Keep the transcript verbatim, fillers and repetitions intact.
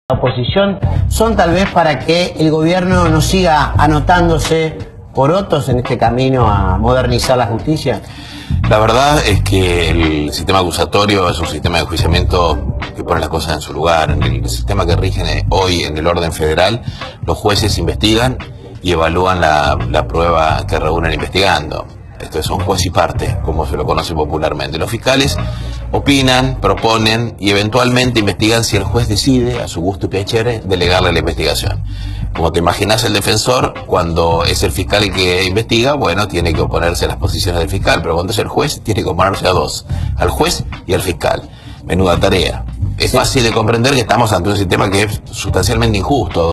la oposición son tal vez para que el gobierno no siga anotándose porotos en este camino a modernizar la justicia? La verdad es que el sistema acusatorio es un sistema de enjuiciamiento que pone las cosas en su lugar. En el sistema que rige hoy en el orden federal, los jueces investigan y evalúan la, la prueba que reúnen investigando. Esto es un juez y parte, como se lo conoce popularmente. Los fiscales opinan, proponen y eventualmente investigan si el juez decide, a su gusto y piacere, delegarle la investigación. Como te imaginas, el defensor, cuando es el fiscal el que investiga, bueno, tiene que oponerse a las posiciones del fiscal, pero cuando es el juez, tiene que oponerse a dos, al juez y al fiscal. Menuda tarea. Es fácil de comprender que estamos ante un sistema que es sustancialmente injusto.